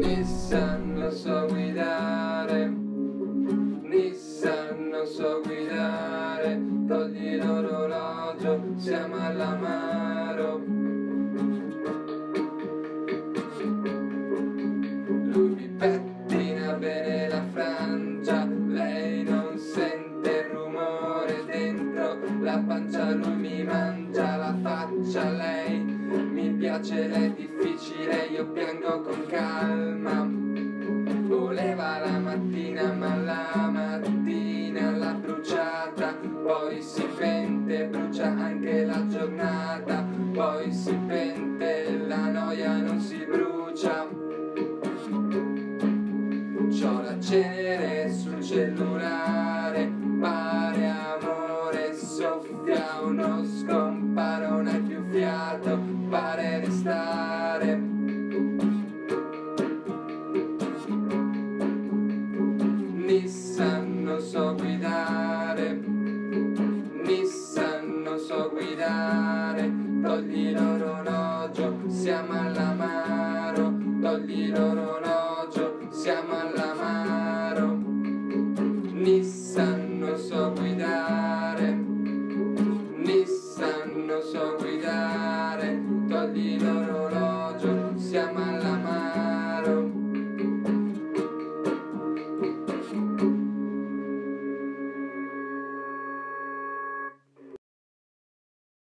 Nissan non so guidare, Nissan non so guidare, togli l'orologio, siamo all'amaro. Lui mi pettina bene la frangia, lei non sente il rumore dentro la pancia, lui mi mangia la faccia, lei mi piace, lei è difficile, io piango con calma. Voleva la mattina ma la mattina l'ha bruciata, poi si pente, brucia anche la giornata, poi si pente, la noia non si brucia. C'ho la cenere sul cellulare, pare amore, soffia uno scomparo, non hai più fiato, pare restare. Nissan non so guidare, Nissan non so guidare, togli l'orologio, siamo all'amaro, togli l'orologio.